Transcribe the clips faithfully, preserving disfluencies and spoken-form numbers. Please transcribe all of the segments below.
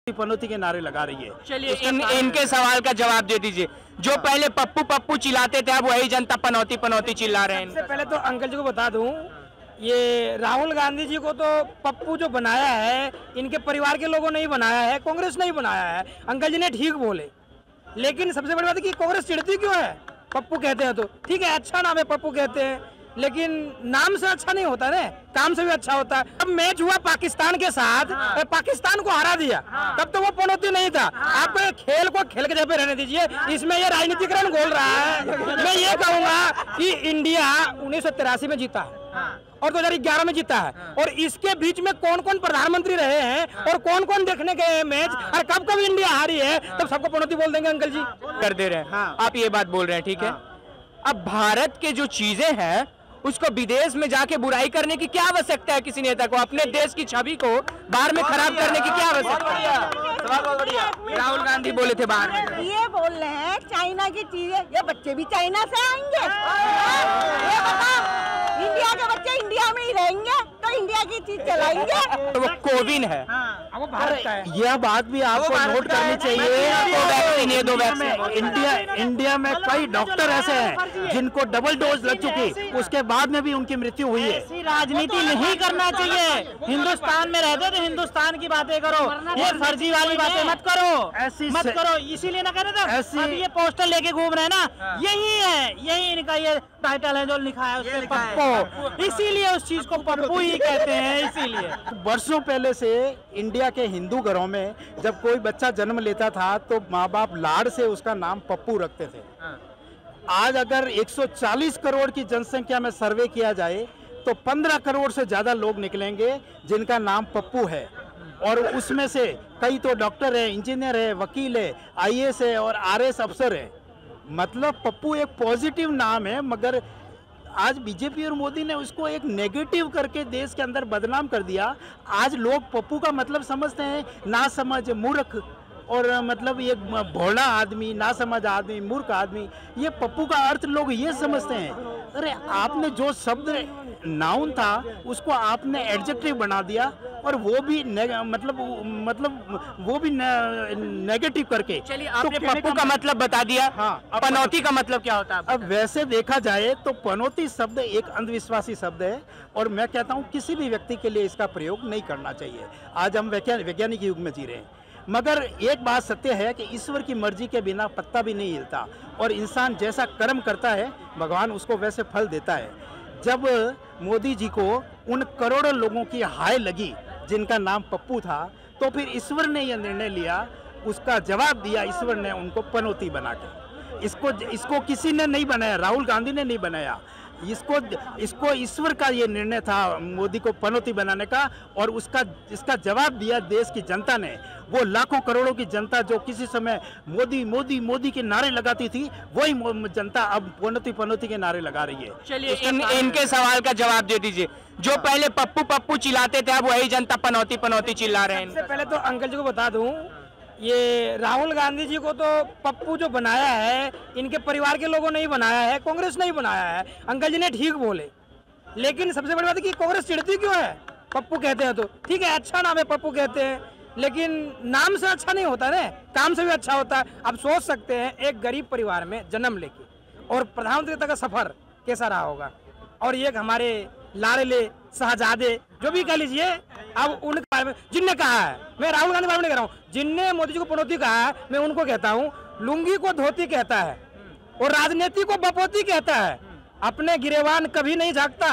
पनौती के नारे लगा रही है। चलिए इन, इनके सवाल का जवाब दे दीजिए। जो हाँ। पहले पप्पू पप्पू चिल्लाते थे अब वही जनता पनौती पनौती चिल्ला रहे हैं। सबसे पहले तो अंकल जी को बता दूं, ये राहुल गांधी जी को तो पप्पू जो बनाया है इनके परिवार के लोगों ने ही बनाया है, कांग्रेस ने ही बनाया है। अंकल जी ने ठीक बोले, लेकिन सबसे बड़ी बात है कि कांग्रेस चिढ़ती क्यों है? पप्पू कहते हैं तो ठीक है, अच्छा नाम है, पप्पू कहते हैं, लेकिन नाम से अच्छा नहीं होता ना, काम से भी अच्छा होता है। अब मैच हुआ पाकिस्तान के साथ, हाँ। पाकिस्तान को हरा दिया, हाँ। तब तो वो पनौती नहीं था। हाँ। आप खेल को खेल के जगह पे रहने दीजिए, इसमें ये राजनीतिकरण घोल रहा है। मैं ये कहूँगा कि इंडिया उन्नीस सौ तिरासी में जीता है, हाँ। और दो हजार ग्यारह में जीता है, हाँ। और इसके बीच में कौन कौन प्रधानमंत्री रहे हैं, हाँ। और कौन कौन देखने गए हैं मैच, हाँ। और कब कब इंडिया हारी है, हाँ। तब सबको पनौती बोल देंगे अंकल जी, कर दे रहे हैं। हाँ। आप ये बात बोल रहे हैं, ठीक है। अब भारत के जो चीजें हैं उसको विदेश में जाके बुराई करने की क्या आवश्यकता है? किसी नेता को अपने देश की छवि को बाहर में खराब करने की क्या आवश्यकता है? राहुल गांधी बोले थे बाहर में, ये बोल रहे हैं चाइना की चीजें, ये बच्चे भी चाइना से आएंगे, ये बताओ, इंडिया के बच्चे इंडिया में ही रहेंगे तो इंडिया की चीज चलाएंगे। तो वो कोविन है, वो भारत का है। यह बात भी आपको नोट करनी चाहिए। दो वैक्सीन इंडिया इंडिया में कई डॉक्टर ऐसे हैं जिनको डबल डोज लग चुकी, उसके बाद में भी उनकी मृत्यु हुई है। ऐसी राजनीति नहीं करना चाहिए। हिंदुस्तान में रहते तो हिंदुस्तान की बातें करो, ये फर्जी वाली बातें मत करो, ऐसी मत करो। इसीलिए ना कह रहे थे, ऐसी अभी ये पोस्टर लेके घूम रहे हैं ना, यही है, यही इनका ये टाइटल है जो लिखा है उसपे पप्पू, इसीलिए उस चीज को पप्पू ही कहते हैं। इसीलिए वर्षों पहले से इंडिया के हिंदू घरों में जब कोई बच्चा जन्म लेता था तो माँ बाप लाड़ से उसका नाम पप्पू रखते थे। आज अगर एक सौ चालीस करोड़ की जनसंख्या में सर्वे किया जाए तो पंद्रह करोड़ से ज्यादा लोग निकलेंगे जिनका नाम पप्पू है, और उसमें से कई तो डॉक्टर है, इंजीनियर है, वकील है, आई ए एस है और आर एस अफसर है। मतलब पप्पू एक पॉजिटिव नाम है, मगर आज बीजेपी और मोदी ने उसको एक नेगेटिव करके देश के अंदर बदनाम कर दिया। आज लोग पप्पू का मतलब समझते हैं ना समझ, मूर्ख, और मतलब ये भोला आदमी, ना समझ आदमी, मूर्ख आदमी, ये पप्पू का अर्थ लोग ये समझते हैं। अरे आपने जो शब्द नाउन था उसको आपने एडजेक्टिव बना दिया, और वो भी मतलब मतलब वो भी नेगेटिव करके। चलिए आपने तो पप्पू का मतलब बता दिया, हाँ। पनौती का मतलब क्या होता है? अब वैसे देखा जाए तो पनौती शब्द एक अंधविश्वासी शब्द है, और मैं कहता हूँ किसी भी व्यक्ति के लिए इसका प्रयोग नहीं करना चाहिए। आज हम वैज्ञानिक युग में जी रहे हैं, मगर एक बात सत्य है कि ईश्वर की मर्जी के बिना पत्ता भी नहीं हिलता, और इंसान जैसा कर्म करता है भगवान उसको वैसे फल देता है। जब मोदी जी को उन करोड़ों लोगों की हाय लगी जिनका नाम पप्पू था, तो फिर ईश्वर ने यह निर्णय लिया, उसका जवाब दिया ईश्वर ने उनको पनौती बना के। इसको इसको किसी ने नहीं बनाया, राहुल गांधी ने नहीं बनाया, इसको इसको ईश्वर का ये निर्णय था मोदी को पनौती बनाने का, और उसका इसका जवाब दिया देश की जनता ने। वो लाखों करोड़ों की जनता जो किसी समय मोदी मोदी मोदी के नारे लगाती थी, वही जनता अब पनौती पनौती के नारे लगा रही है। चलिए इन, इनके सवाल का जवाब दे दीजिए। जो पहले पप्पू पप्पू चिल्लाते थे अब वही जनता पनौती पनौती चिल्ला रहे हैं। सबसे पहले तो अंकल जी को बता दूं, ये राहुल गांधी जी को तो पप्पू जो बनाया है इनके परिवार के लोगों ने ही बनाया है, कांग्रेस ने ही बनाया है। अंकल जी ने ठीक बोले, लेकिन सबसे बड़ी बात है कि कांग्रेस चिढ़ती क्यों है? पप्पू कहते हैं तो ठीक है, अच्छा नाम है, पप्पू कहते हैं, लेकिन नाम से अच्छा नहीं होता ना, काम से भी अच्छा होता है। आप सोच सकते हैं एक गरीब परिवार में जन्म लेके और प्रधानमंत्री तक का सफर कैसा रहा होगा, और ये हमारे लाड़ले शहजादे जो भी कह लीजिए, अब उनके बारे में जिनने कहा है, मैं राहुल गांधी बारे में नहीं कह रहा हूँ, जिनने मोदी जी को पनौती कहा है मैं उनको कहता हूँ, लुंगी को धोती कहता है और राजनीति को बपोती कहता है, अपने गिरेवान कभी नहीं झांकता।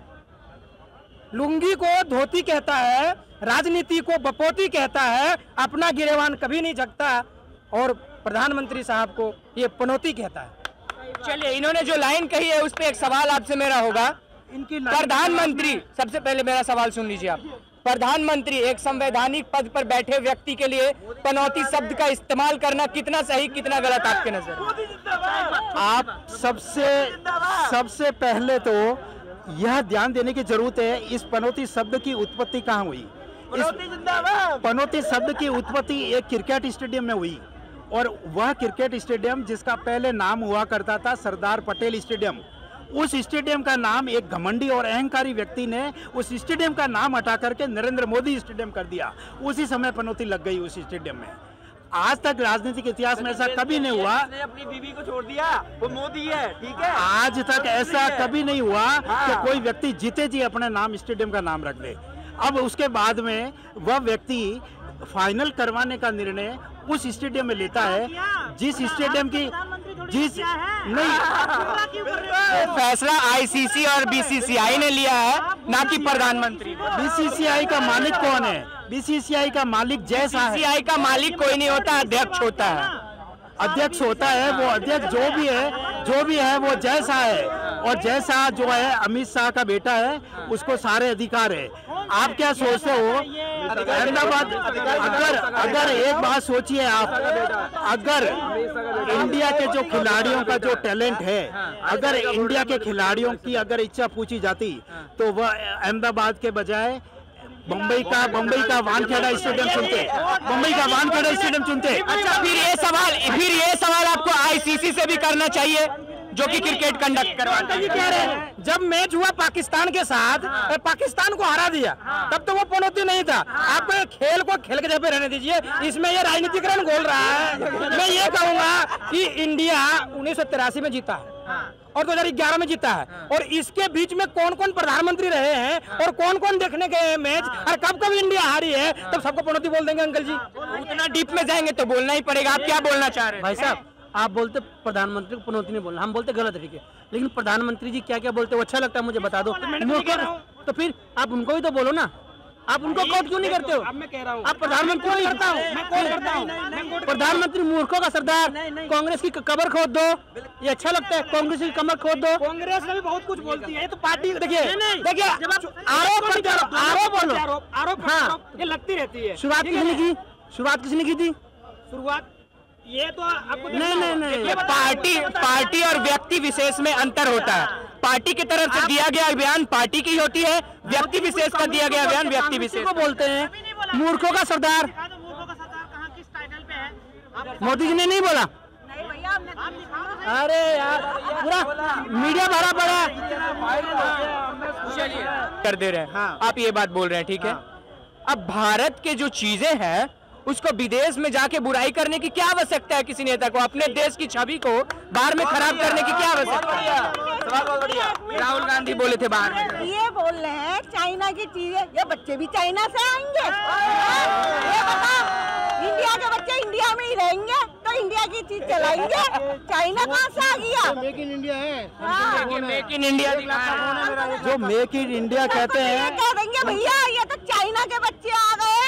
लुंगी को धोती कहता है, राजनीति को बपोती कहता है, अपना गिरेवान कभी नहीं झांकता, और प्रधानमंत्री साहब को ये पनौती कहता है। चलिए इन्होंने जो लाइन कही है उस पर एक सवाल आपसे मेरा होगा। इनकी प्रधानमंत्री, सबसे पहले मेरा सवाल सुन लीजिए आप। प्रधानमंत्री एक संवैधानिक पद पर बैठे व्यक्ति के लिए पनौती शब्द का इस्तेमाल करना कितना सही कितना गलत आपके नजर? आप सबसे सबसे पहले तो यह ध्यान देने की जरूरत है इस पनौती शब्द की उत्पत्ति कहाँ हुई। इस पनौती शब्द की उत्पत्ति एक क्रिकेट स्टेडियम में हुई, और वह क्रिकेट स्टेडियम जिसका पहले नाम हुआ करता था सरदार पटेल स्टेडियम, उस स्टेडियम का नाम एक घमंडी और अहंकारी व्यक्ति ने उस स्टेडियम का नाम हटा करके नरेंद्र मोदी स्टेडियम कर दिया। उसी समय पनौती लग गई उस स्टेडियम में। आज तक राजनीतिक इतिहास में ऐसा कभी नहीं हुआ। अपनी बीवी को छोड़ दिया, वो मोदी है, ठीक है। आज तक ऐसा कभी नहीं हुआ कि कोई व्यक्ति जीते जी अपने नाम स्टेडियम का नाम रख दे। अब उसके बाद में वह व्यक्ति फाइनल करवाने का निर्णय उस स्टेडियम में लेता है जिस स्टेडियम की जिस नहीं फैसला आईसीसी और बीसीसीआई ने लिया है, ना कि प्रधानमंत्री। बीसीसीआई का मालिक कौन है? बीसीसीआई का मालिक जैसा है। बीसीसीआई का मालिक कोई नहीं होता, अध्यक्ष होता है। अध्यक्ष होता है, वो अध्यक्ष जो भी है जो भी है वो जैसा है, और जैसा जो है अमित शाह का बेटा है उसको सारे अधिकार है। आप क्या सोचते हो अहमदाबाद? अगर अगर एक बात सोचिए आप, अगर इंडिया के जो खिलाड़ियों का जो टैलेंट है, अगर इंडिया के खिलाड़ियों की अगर इच्छा पूछी जाती तो वह अहमदाबाद के बजाय मुंबई का मुंबई का वानखेड़ा स्टेडियम चुनते, मुंबई का वानखेड़ा स्टेडियम चुनते। अच्छा, फिर ये सवाल फिर ये सवाल आपको आईसीसी से भी करना चाहिए जो कि क्रिकेट कंडक्ट करवाता है। कह रहे हैं जब मैच हुआ पाकिस्तान के साथ, पाकिस्तान को हरा दिया, तब तो वो पनौती नहीं था। आपको ये खेल को खेल के जगह पे रहने दीजिए, इसमें ये राजनीतिकरण घोल रहा है। मैं ये कहूंगा कि इंडिया उन्नीस सौ तिरासी में जीता है और दो हजार ग्यारह में जीता है, और इसके बीच में कौन कौन प्रधानमंत्री रहे हैं और कौन कौन देखने गए मैच, और कब कब इंडिया हारी है, तब सबको पनौती बोल देंगे अंकल जी। उतना डीप में जाएंगे तो बोलना ही पड़ेगा। आप क्या बोलना चाह रहे हैं भाई साहब? आप बोलते प्रधानमंत्री को पनौती नहीं बोलना, हम बोलते गलत तरीके, लेकिन प्रधानमंत्री जी क्या क्या बोलते वो अच्छा लगता है मुझे बता दो। तो फिर आप उनको भी तो बोलो ना, आप उनको कोट क्यों नहीं करते हो? अब मैं कह रहा हूँ आप प्रधानमंत्री को करता हूँ, मैं कोट करता हूँ। प्रधानमंत्री मूर्खों का सरदार, कांग्रेस की कबर खोद दो, ये अच्छा लगता है? कांग्रेस की कमर खोद दो। कांग्रेस में भी बहुत कुछ बोलती है, तो पार्टी देखिए देखिए आरोप आरोप आरोप आरोप हाँ, ये लगती रहती है। शुरुआत किसने की? शुरुआत किसने की थी? शुरुआत ये तो आपको नहीं नहीं नहीं, पार्टी पार्टी और व्यक्ति विशेष में अंतर होता है। पार्टी की तरफ से दिया गया बयान पार्टी की होती है, व्यक्ति विशेष का दिया गया बयान व्यक्ति विशेष को बोलते हैं। मूर्खों का सरदार मोदी जी ने नहीं बोला। नहीं भैया, हमने अरे यार पूरा मीडिया भरा पड़ा कर दे रहे हैं। आप ये बात बोल रहे हैं, ठीक है। अब भारत के जो चीजें हैं उसको विदेश में जाके बुराई करने की क्या आवश्यकता है? किसी नेता को अपने देश की छवि को बाहर में खराब करने की क्या आवश्यकता है? राहुल गांधी बोले थे बाहर में, ये बोल रहे हैं चाइना की चीजें, ये बच्चे भी चाइना से आएंगे। ये बताओ, इंडिया के बच्चे इंडिया में ही रहेंगे तो इंडिया की चीज चलाएंगे। चाइना कहाँ से आ गया? मेक इन इंडिया है, मेक इन इंडिया। जो मेक इन इंडिया कहते ये हैं, कह देंगे भैया ये तो चाइना के बच्चे आ गए।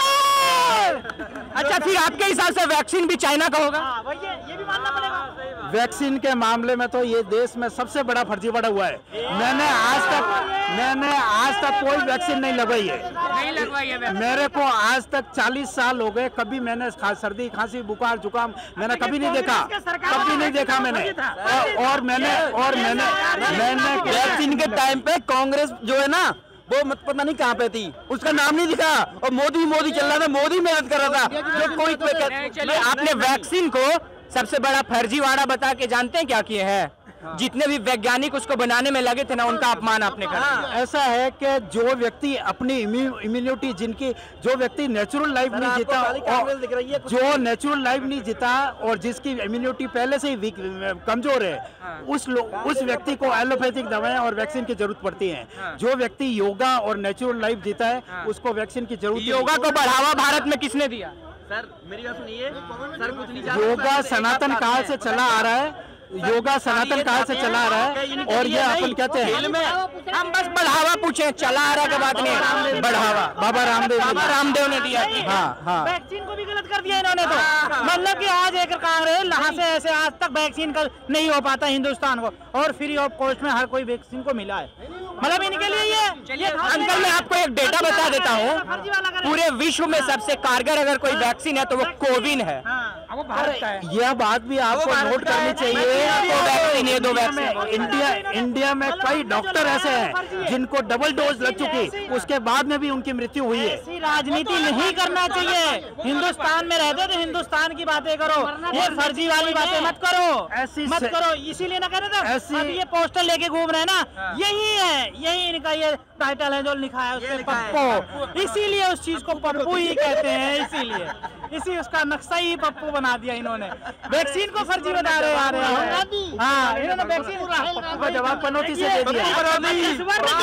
अच्छा, फिर आपके हिसाब से वैक्सीन भी चाइना का होगा? ये भी मानना पड़ेगा। वैक्सीन के मामले में तो ये देश में सबसे बड़ा फर्जीवाड़ा हुआ है। मैंने आज तक मैंने आज तक कोई वैक्सीन नहीं लगवाई है, नहीं लगवाई है। मेरे को आज तक चालीस साल हो गए, कभी मैंने खा, सर्दी खांसी बुखार जुकाम मैंने कभी नहीं देखा, कभी नहीं देखा मैंने। और, और मैंने और मैंने मैंने वैक्सीन के टाइम पे कांग्रेस जो है ना वो मत पता नहीं कहाँ पे थी, उसका नाम नहीं दिखा, और मोदी मोदी चल रहा था, मोदी मेहनत कर रहा था। जो कोई चलिए, आपने वैक्सीन को सबसे बड़ा फर्जीवाड़ा बता के जानते हैं क्या किए हैं? जितने भी वैज्ञानिक उसको बनाने में लगे थे ना, उनका अपमान आपने करा। ऐसा है कि जो व्यक्ति अपनी इम्यूनिटी, जिनकी जो व्यक्ति नेचुरल लाइफ नहीं जीता, और जो नेचुरल लाइफ नहीं जीता और जिसकी इम्यूनिटी पहले से ही वीक कमजोर है, उस उस व्यक्ति को एलोपैथिक दवाएं और वैक्सीन की जरूरत पड़ती है। जो व्यक्ति योगा और नेचुरल लाइफ जीता है उसको वैक्सीन की जरूरत। योगा को बढ़ावा भारत में किसने दिया? सर मेरी बात सुनिए, सर कुछ नहीं जानते। योगा सनातन काल से चला आ रहा है, योगा सनातन काल से चला आ रहा है, और ये अपन कहते हैं हम बस बढ़ावा पूछे, चला आ रहा का बात नहीं, बढ़ावा बाबा रामदेव बाबा रामदेव ने दिया। हाँ हाँ, वैक्सीन को भी गलत कर दिया इन्होंने तो। मतलब कि आज एक कांग्रेस यहाँ से ऐसे आज तक वैक्सीन का नहीं हो पाता हिंदुस्तान को, और फ्री ऑफ कॉस्ट में हर कोई वैक्सीन को मिला है। मतलब इनके लिए ये चलिए अंकल, मैं आपको एक डेटा बता देता हूँ। पूरे विश्व में सबसे कारगर अगर कोई वैक्सीन है तो वो कोविन है। वो भारत का है। यह बात भी आपको नोट करनी चाहिए। दो वैक्सीन ये दो वैक्सीन इंडिया इंडिया में कई डॉक्टर ऐसे हैं जिनको डबल डोज लग चुकी, उसके बाद में भी उनकी मृत्यु हुई है। ऐसी राजनीति नहीं करना चाहिए। हिंदुस्तान में रहते तो हिंदुस्तान की बातें करो, ये फर्जी वाली बातें मत करो, ऐसी मत से- करो। इसीलिए ना कह रहे थे ऐसी- अभी ये पोस्टर लेके घूम रहे हैं ना, यही है, यही इनका ये टाइटल है जो लिखा है उसपे पप्पू। इसीलिए उस चीज को पप्पू ही कहते हैं, इसीलिए इसी उसका नक्शा ही पप्पू बना दिया इन्होंने। वैक्सीन को फर्जी बता रहे आ रहे हैं। हाँ, इन्होंने वैक्सीन का जवाब पनौती से दे दिया। इस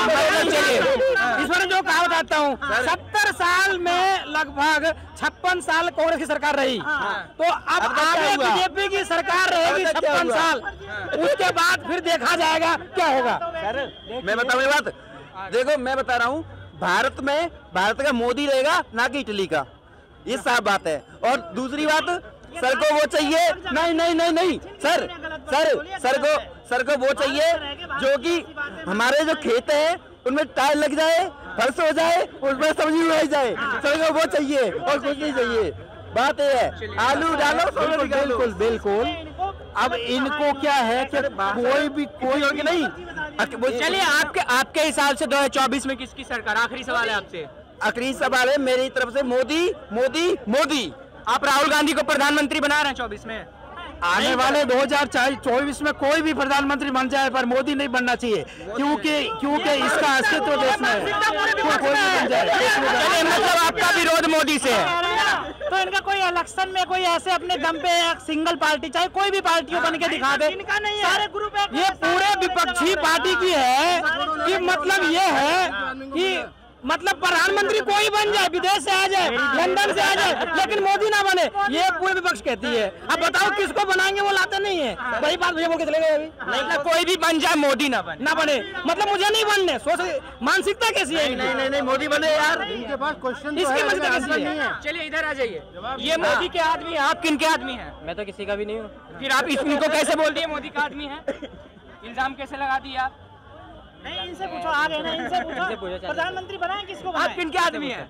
बार जो कहा बताता हूँ, सत्तर साल में लगभग छप्पन साल कांग्रेस की सरकार रही, तो अब आगे बीजेपी की सरकार रहेगी छप्पन साल, उसके बाद फिर देखा जाएगा क्या होगा। मैं बताऊँ ये बात, देखो मैं बता रहा हूँ, भारत में भारत का मोदी रहेगा ना कि इटली का, ये साफ बात है। और दूसरी बात, सर को वो चाहिए, नहीं नहीं नहीं नहीं सर सर सर को सर को वो चाहिए जो कि हमारे जो खेत है उनमें टाइल लग जाए, फर्श हो जाए, उसमें सब्जी उगाई जाए, सर को वो चाहिए और कुछ नहीं चाहिए। बात ये है, आलू डालो, सोलर निकालो। बिल्कुल बिल्कुल। अब इनको क्या है कि कोई भी कोई और कि नहीं। चलिए आपके आपके हिसाब से दो हजार चौबीस में किसकी सरकार? आखिरी सवाल है आपसे। आखिरी सवाल है मेरी तरफ से, मोदी मोदी मोदी। आप राहुल गांधी को प्रधानमंत्री बना रहे हैं चौबीस में? आने वाले दो हजार चौबीस में कोई भी प्रधानमंत्री बन जाए पर मोदी नहीं बनना चाहिए, क्योंकि क्योंकि इसका अस्तित्व देश में है। क्यों कोई भी बन जाए, देश में जाए। चलिए, मतलब आपका विरोध मोदी से है। तो इनका कोई इलेक्शन में कोई ऐसे अपने दम पे एक सिंगल पार्टी, चाहे कोई भी पार्टियों बन के दिखा दे, सारे ग्रुप ये पूरे विपक्षी पार्टी की है कि मतलब ये है कि मतलब प्रधानमंत्री कोई बन जाए, विदेश से आ जाए, लंदन से आ जाए, लेकिन मोदी ना बने, ये पूरे विपक्ष कहती है। अब बताओ किसको बनाएंगे, वो लाते नहीं है। वही बात भैया बोल के चले गए अभी। मतलब कोई भी बन जाए, मोदी ना बने ना बने मतलब मुझे नहीं बनने, सोच मानसिकता कैसी है? नहीं नहीं नहीं मोदी बने यार। इनके पास क्वेश्चन इसकी मानसिकता कैसी है? चलिए इधर आ जाइए। ये मोदी के आदमी है, आप किन के आदमी हैं? मैं तो किसी का भी नहीं हूँ। फिर आप इनको कैसे बोल दिए मोदी का आदमी है? इल्जाम कैसे लगा दिए आप? नहीं, इनसे पूछो, आ गए ना, इनसे पूछो प्रधानमंत्री बनाए किसको? आप किन के आदमी हैं?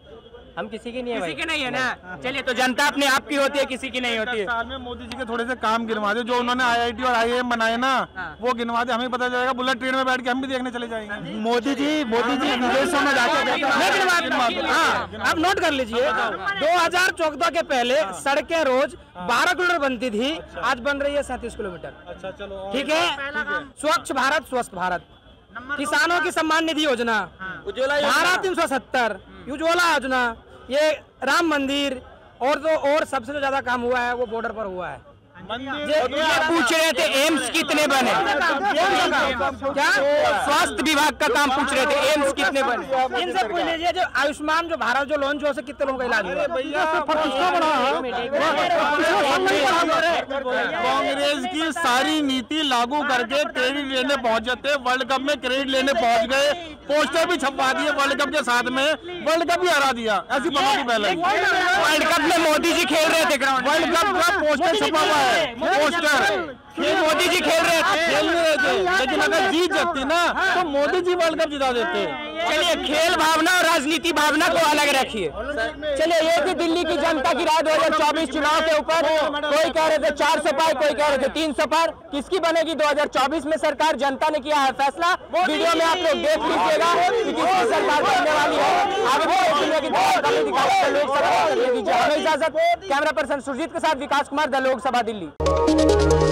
हम किसी के नहीं है किसी के नहीं है ना। चलिए, तो जनता अपने आप की होती है, किसी की नहीं होती है। साल में मोदी जी के थोड़े से काम गिनवा दे, जो उन्होंने आई आई टी और आई आई एम बनाए ना, वो गिनवा दे, हमें पता चलेगा। बुलेट ट्रेन में बैठ के हम भी देखने चले जाएंगे। मोदी जी मोदी जी विदेशों में जाके हाँ, अब नोट कर लीजिए, दो हजार चौदह के पहले सड़कें रोज बारह किलोमीटर बनती थी, आज बन रही है सैंतीस किलोमीटर। अच्छा चलो, ठीक है। स्वच्छ भारत, स्वस्थ भारत, किसानों की सम्मान निधि योजना, उज्ज्वला धारा तीन सौ सत्तर, उज्ज्वला योजना, ये राम मंदिर, और तो और सबसे जो ज्यादा काम हुआ है वो बॉर्डर पर हुआ है। ये पूछ रहे थे एम्स कितने बने, क्या स्वास्थ्य विभाग का काम पूछ रहे थे, एम्स कितने बने? इनसे पूछ लीजिए, जो आयुष्मान जो भारत जो लॉन्च हुआ, उससे कितने लोगों का इलाज हुआ? कांग्रेस की सारी नीति लागू करके क्रेडिट लेने पहुंच जाते, वर्ल्ड कप में क्रेडिट लेने पहुंच गए, पोस्टर भी छपवा दिए वर्ल्ड कप के साथ में, वर्ल्ड कप भी हरा दिया। ऐसी बनोटी पहले वर्ल्ड कप में मोदी जी खेल रहे थे ग्राउंड, वर्ल्ड कप का पोस्टर छपा हुआ है, पोस्टर ये मोदी जी खेल रहे थे। खेल नहीं रहे थे, लेकिन अगर जीत जाती ना तो मोदी जी वर्ल्ड कप जिता देते। चलिए, खेल भावना और राजनीति भावना को अलग रखिए। चलिए, ये थी दिल्ली की जनता की राय दो हजार चौबीस चुनाव के ऊपर। कोई कह रहे थे चार सौ पार, कोई कह रहे थे तीन सौ पार। किसकी बनेगी दो हजार चौबीस में सरकार, जनता ने किया है फैसला। वीडियो में आप लोग देख लीजिएगा कि किसकी सरकार बनने वाली है। आपको इजाजत। कैमरा पर्सन सुरजीत के साथ विकास कुमार, द लोकसभा दिल्ली।